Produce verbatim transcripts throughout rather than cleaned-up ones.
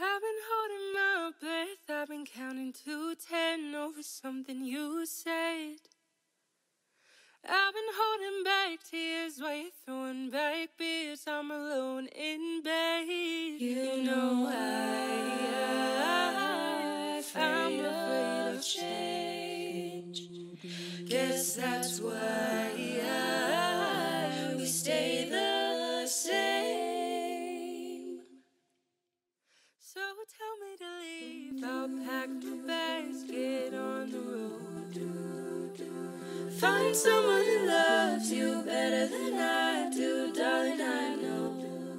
I've been holding my breath, I've been counting to ten over something you said. I've been holding back tears while you're throwing back beers. I'm alone in bed. You know I, I I'm afraid of change. Guess that's why I, we stay the same. So tell me to leave, I'll pack my bags, get on the road. Find someone who loves you better than I do, darling, I know.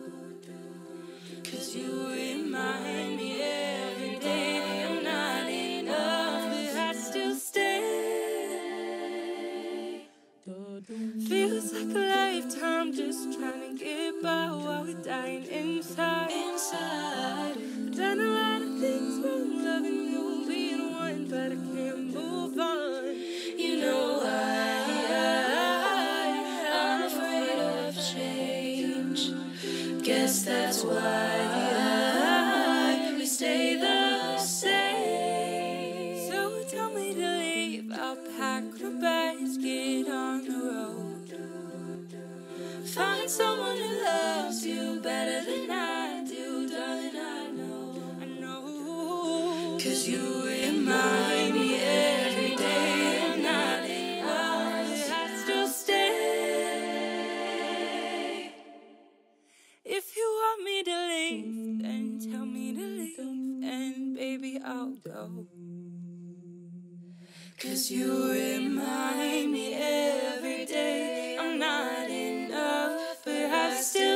Cause you remind me every day that I'm not enough, but I still stay. Feels like a lifetime just trying to get by while we're dying inside. Inside. Done a lot of things wrong, loving you, being one, but I can't move on. You know I, I, I'm afraid of change. Guess that's why I, we stay the same. So tell me to leave, I'll pack my bags, get on the road. Find someone who loves you better than I do, darling, I know, I know. Cause you remind me every day. If you want me to leave, then tell me to leave, and baby, I'll go. Cause you remind me every day I'm not enough, but I still